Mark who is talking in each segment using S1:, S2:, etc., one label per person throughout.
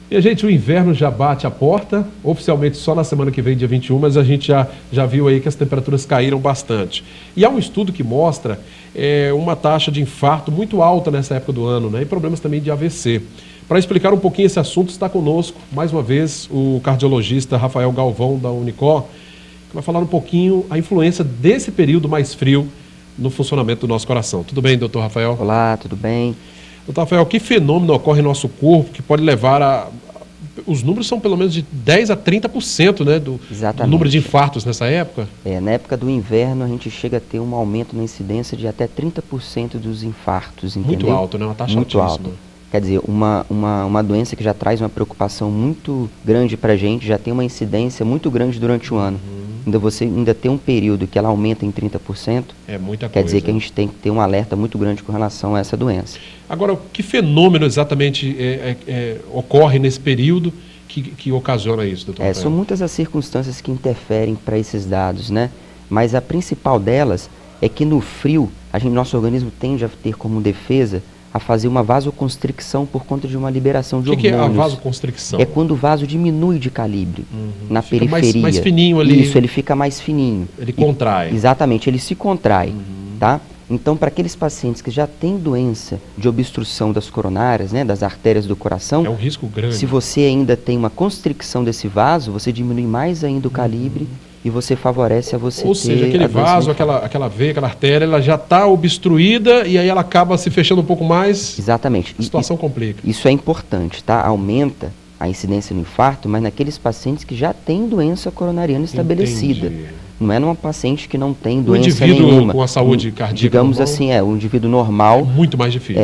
S1: E a gente, o inverno já bate a porta, oficialmente só na semana que vem, dia 21, mas a gente já viu aí que as temperaturas caíram bastante. E há um estudo que mostra uma taxa de infarto muito alta nessa época do ano, né? E problemas também de AVC. Para explicar um pouquinho esse assunto, está conosco, mais uma vez, o cardiologista Rafael Galvão, da Unicor, que vai falar um pouquinho a influência desse período mais frio no funcionamento do nosso coração. Tudo bem, doutor Rafael?
S2: Olá, tudo bem?
S1: Doutor Rafael, que fenômeno ocorre no nosso corpo que pode levar a... Os números são pelo menos de 10% a 30%, né, do número de infartos nessa época?
S2: Na época do inverno a gente chega a ter um aumento na incidência de até 30% dos infartos, entendeu?
S1: Muito alto, né? Uma taxa
S2: muito
S1: altíssima.
S2: Alto. Quer dizer, uma doença que já traz uma preocupação muito grande para a gente, já tem uma incidência muito grande durante o ano. Você ainda tem um período que ela aumenta em 30%,
S1: é muita coisa.
S2: Quer dizer que a gente tem que ter um alerta muito grande com relação a essa doença.
S1: Agora, que fenômeno exatamente ocorre nesse período que ocasiona isso, doutor Rafael?
S2: São muitas as circunstâncias que interferem para esses dados, né? Mas a principal delas é que no frio, nosso organismo tende a ter como defesa a fazer uma vasoconstricção por conta de uma liberação de hormônios.
S1: O que é a vasoconstricção?
S2: É quando o vaso diminui de calibre na
S1: fica
S2: periferia.
S1: Mais fininho ali.
S2: Isso, ele fica mais fininho.
S1: Ele contrai.
S2: Exatamente, ele se contrai, tá? Então, para aqueles pacientes que já têm doença de obstrução das coronárias, né, das artérias do coração...
S1: É um risco grande.
S2: Se você ainda tem uma constricção desse vaso, você diminui mais ainda o calibre e você favorece a você ter...
S1: Ou seja, aquele vaso, aquela veia, aquela artéria, ela já está obstruída e aí ela acaba se fechando um pouco mais.
S2: Exatamente.
S1: A situação complica.
S2: Isso é importante, tá? Aumenta a incidência no infarto, mas naqueles pacientes que já têm doença coronariana estabelecida.
S1: Entendi.
S2: Não é numa paciente que não tem doença
S1: indivíduo
S2: nenhuma.
S1: Com a saúde cardíaca
S2: digamos
S1: normal,
S2: assim, um indivíduo normal...
S1: É muito mais difícil.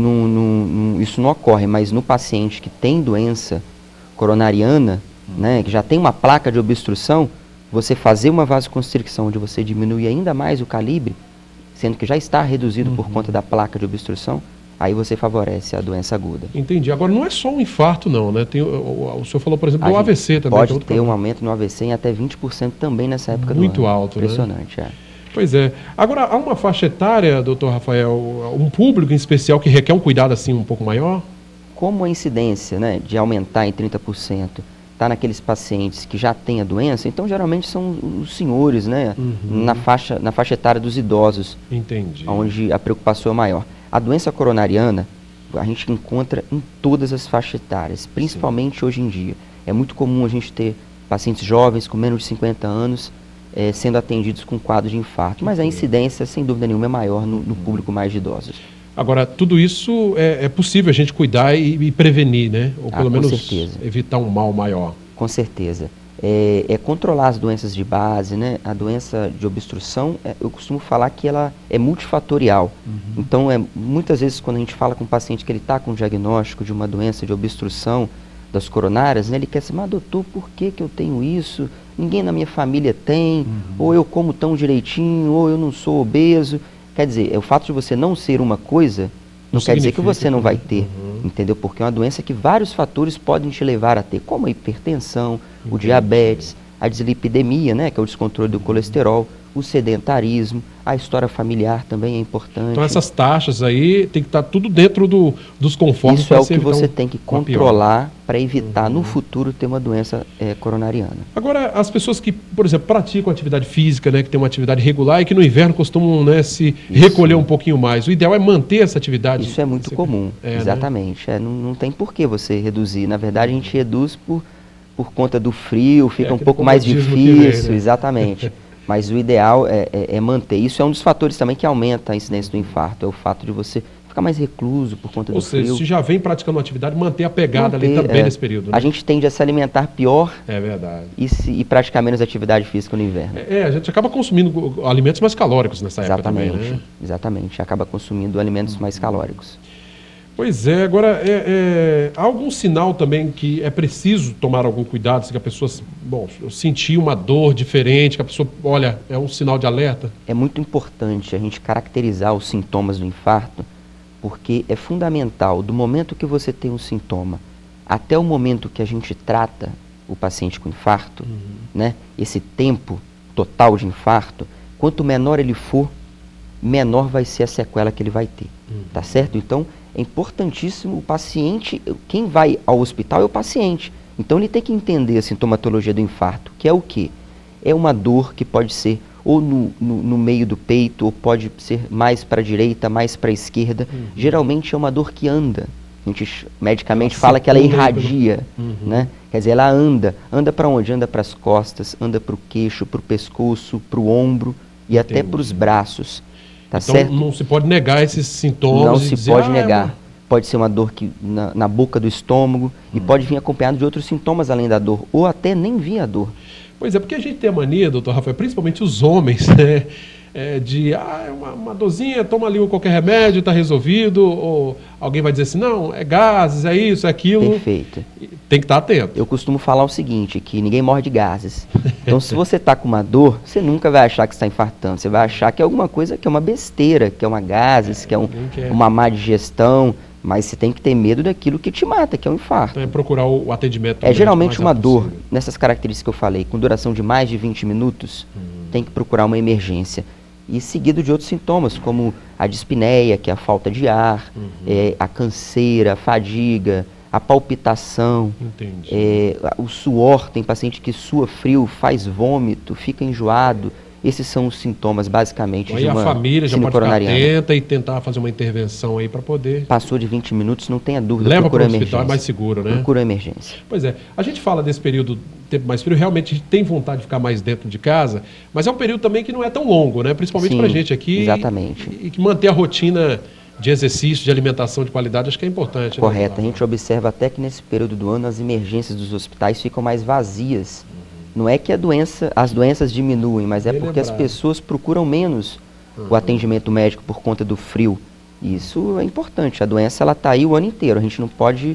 S2: Isso não ocorre, mas no paciente que tem doença coronariana, né, que já tem uma placa de obstrução, você fazer uma vasoconstricção onde você diminui ainda mais o calibre, sendo que já está reduzido por conta da placa de obstrução, aí você favorece a doença aguda.
S1: Entendi. Agora, não é só um infarto, não, né? O senhor falou, por exemplo, do AVC também.
S2: Pode ter um aumento no AVC em até 20% também nessa época do ano.
S1: Muito alto,
S2: impressionante,
S1: né? Pois é. Agora, há uma faixa etária, doutor Rafael, um público em especial que requer um cuidado assim um pouco maior?
S2: Como a incidência, né, de aumentar em 30% está naqueles pacientes que já têm a doença, então geralmente são os senhores, né, na faixa etária dos idosos.
S1: Entendi.
S2: Onde a preocupação é maior. A doença coronariana a gente encontra em todas as faixas etárias, principalmente hoje em dia. É muito comum a gente ter pacientes jovens com menos de 50 anos sendo atendidos com quadro de infarto, mas a incidência, sem dúvida nenhuma, é maior no público mais de idosos. Agora,
S1: tudo isso é possível a gente cuidar e prevenir, né? Ou pelo menos evitar um mal maior.
S2: Com certeza. Controlar as doenças de base, né? A doença de obstrução, eu costumo falar que ela é multifatorial. Então, muitas vezes quando a gente fala com um paciente que ele está com um diagnóstico de uma doença de obstrução das coronárias, né? Ele quer saber, mas doutor, por que eu tenho isso? Ninguém na minha família tem, ou eu como tão direitinho, ou eu não sou obeso. Quer dizer, o fato de você não ser uma coisa, não quer dizer que você não vai ter, entendeu? Porque é uma doença que vários fatores podem te levar a ter, como a hipertensão, o diabetes, a dislipidemia, né, que é o descontrole do colesterol, o sedentarismo, a história familiar também é importante.
S1: Então essas taxas aí tem que estar tudo dentro dos conformes.
S2: Isso é o que você tem que controlar para evitar no futuro ter uma doença coronariana.
S1: Agora, as pessoas que, por exemplo, praticam atividade física, né, que tem uma atividade regular e que no inverno costumam, né, se recolher um pouquinho mais, o ideal é manter essa atividade.
S2: Isso é muito comum, exatamente. Né? Não tem por que você reduzir. Na verdade, a gente reduz por conta do frio, fica um pouco mais difícil, exatamente. Mas o ideal é manter. Isso é um dos fatores também que aumenta a incidência do infarto, é o fato de você ficar mais recluso por conta do frio.
S1: Ou seja, se já vem praticando uma atividade, manter a pegada ali também nesse período. Né?
S2: A gente tende a se alimentar pior e praticar menos atividade física no inverno.
S1: A gente acaba consumindo alimentos mais calóricos nessa época também, né?
S2: Exatamente, acaba consumindo alimentos mais calóricos.
S1: Pois é, agora, há algum sinal também que é preciso tomar algum cuidado, se a pessoa, sentir uma dor diferente, que a pessoa, olha, é um sinal de alerta?
S2: É muito importante a gente caracterizar os sintomas do infarto, porque é fundamental, do momento que você tem um sintoma até o momento que a gente trata o paciente com infarto, né, esse tempo total de infarto, quanto menor ele for, menor vai ser a sequela que ele vai ter, tá certo? Então, é importantíssimo o paciente, quem vai ao hospital é o paciente. Então ele tem que entender a sintomatologia do infarto, que é o quê? É uma dor que pode ser ou no meio do peito, ou pode ser mais para a direita, mais para a esquerda. Geralmente é uma dor que anda. A gente medicamente fala que ela irradia, né? Quer dizer, ela anda. Anda para onde? Anda para as costas, anda para o queixo, para o pescoço, para o ombro e até para os braços. Tá
S1: então
S2: certo?
S1: Não se pode negar esses sintomas.
S2: Não se
S1: dizer,
S2: pode negar. Pode ser uma dor na boca do estômago e pode vir acompanhado de outros sintomas além da dor, ou até nem vir a dor.
S1: Pois é, porque a gente tem a mania, doutor Rafael, principalmente os homens, né? De uma dorzinha, toma ali qualquer remédio, está resolvido, ou alguém vai dizer assim, não, é gases, é isso, é aquilo.
S2: Perfeito.
S1: Tem que estar atento.
S2: Eu costumo falar o seguinte, que ninguém morre de gases. Então, se você está com uma dor, você nunca vai achar que está infartando, você vai achar que é alguma coisa, que é uma besteira, que é uma gases, que é uma má digestão, mas você tem que ter medo daquilo que te mata, que é o infarto.
S1: Então, procurar o atendimento.
S2: Geralmente uma dor, nessas características que eu falei, com duração de mais de 20 minutos, tem que procurar uma emergência. E seguido de outros sintomas, como a dispneia, que é a falta de ar, a canseira, a fadiga, a palpitação, o suor, tem paciente que sua frio, faz vômito, fica enjoado. Esses são os sintomas, basicamente,
S1: aí
S2: de uma
S1: a família já pode ficar
S2: coronariana.
S1: atenta e tentar fazer uma intervenção aí para poder...
S2: Passou de 20 minutos, não tenha dúvida,
S1: leva
S2: procura
S1: para o hospital,
S2: emergência.
S1: é mais seguro, né?
S2: Procura emergência.
S1: Pois é. A gente fala desse período, tempo mais frio, realmente a gente tem vontade de ficar mais dentro de casa, mas é um período também que não é tão longo, né? Principalmente para a gente aqui.
S2: Exatamente.
S1: E que manter a rotina de exercício, de alimentação de qualidade, acho que é importante.
S2: Correto.
S1: Né?
S2: A gente observa até que nesse período do ano as emergências dos hospitais ficam mais vazias. Não é que as doenças diminuem, mas é porque as pessoas procuram menos o atendimento médico por conta do frio. Isso é importante. A doença ela está aí o ano inteiro. A gente não pode,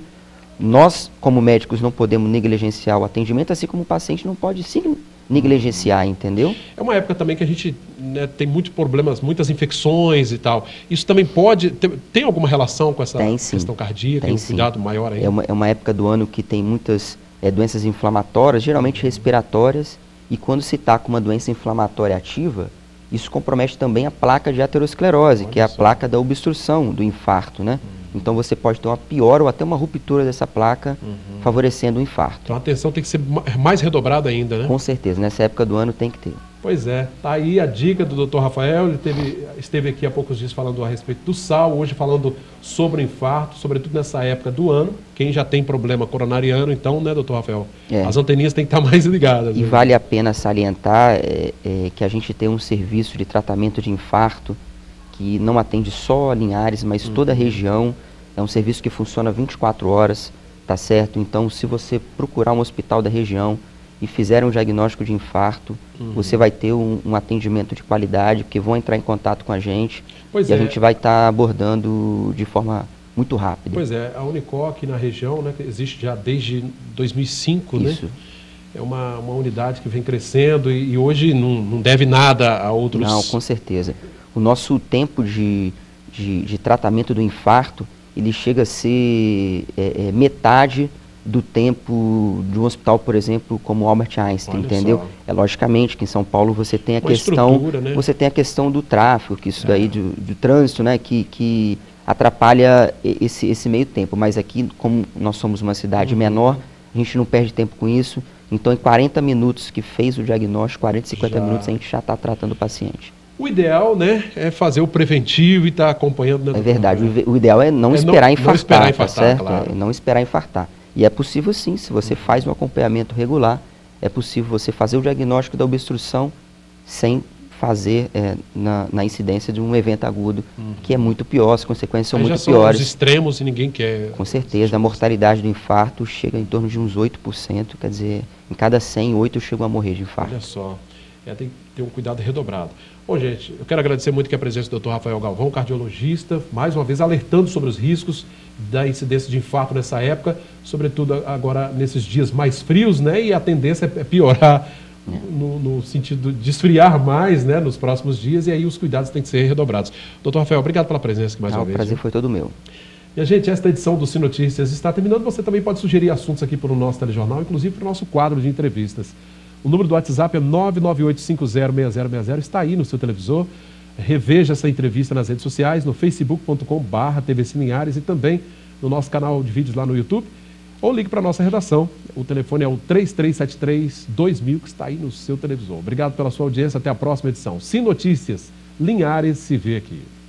S2: nós como médicos não podemos negligenciar o atendimento, assim como o paciente não pode se negligenciar, entendeu?
S1: É uma época também que a gente tem muitos problemas, muitas infecções e tal. Isso também pode... Tem alguma relação com essa questão cardíaca? Tem um cuidado maior aí?
S2: É uma época do ano que tem muitas doenças inflamatórias, geralmente respiratórias, e quando se está com uma doença inflamatória ativa, isso compromete também a placa de aterosclerose, que é a placa da obstrução do infarto, né? Então você pode ter uma piora ou até uma ruptura dessa placa, favorecendo o infarto.
S1: Então a atenção tem que ser mais redobrada ainda, né?
S2: Com certeza, nessa época do ano tem que ter.
S1: Pois é, tá aí a dica do Dr. Rafael, ele esteve aqui há poucos dias falando a respeito do sal, hoje falando sobre o infarto, sobretudo nessa época do ano, quem já tem problema coronariano, então, né, Dr. Rafael, as anteninhas têm que estar mais ligadas.
S2: E vale a pena salientar que a gente tem um serviço de tratamento de infarto que não atende só a Linhares, mas toda a região, é um serviço que funciona 24 horas, tá certo? Então, se você procurar um hospital da região e fizer um diagnóstico de infarto, você vai ter um atendimento de qualidade, porque vão entrar em contato com a gente a gente vai estar abordando de forma muito rápida.
S1: Pois é, a Unicor aqui na região, né, que existe já desde 2005,
S2: Isso.
S1: né? É uma unidade que vem crescendo e hoje não deve nada a outros...
S2: Não, com certeza. O nosso tempo de tratamento do infarto, ele chega a ser metade do tempo de um hospital, por exemplo, como Albert Einstein, entendeu? Logicamente que em São Paulo você tem a questão, né? Você tem a questão do tráfego, que isso daí do trânsito, né, que atrapalha esse meio tempo, mas aqui, como nós somos uma cidade menor, a gente não perde tempo com isso, então em 40 minutos que fez o diagnóstico, 40, 50 minutos a gente já está tratando o paciente.
S1: O ideal, né, é fazer o preventivo e estar acompanhando... Né,
S2: é verdade, o ideal é não esperar infartar, tá certo? Claro. Não esperar infartar. E é possível sim, se você faz um acompanhamento regular, é possível você fazer o diagnóstico da obstrução sem fazer na incidência de um evento agudo, que é muito pior, as consequências são muito piores.
S1: Os extremos e ninguém quer...
S2: Com certeza, a mortalidade do infarto chega em torno de uns 8%, quer dizer, em cada 100, 8 chegam a morrer de infarto.
S1: Olha só, tem que ter um cuidado redobrado. Bom, gente, eu quero agradecer muito aqui a presença do Dr. Rafael Galvão, cardiologista, mais uma vez alertando sobre os riscos da incidência de infarto nessa época, sobretudo agora nesses dias mais frios, né? E a tendência é piorar no sentido de esfriar mais, né, nos próximos dias, e aí os cuidados têm que ser redobrados. Dr. Rafael, obrigado pela presença aqui mais uma vez.
S2: O prazer foi todo meu.
S1: E, gente, esta edição do Sinotícias está terminando. Você também pode sugerir assuntos aqui para o nosso telejornal, inclusive para o nosso quadro de entrevistas. O número do WhatsApp é 998506060, está aí no seu televisor. reveja essa entrevista nas redes sociais, no facebook.com/TVC Linhares e também no nosso canal de vídeos lá no YouTube, ou ligue para a nossa redação. O telefone é o 3373-2000, que está aí no seu televisor. Obrigado pela sua audiência, até a próxima edição. Sim Notícias, Linhares se vê aqui.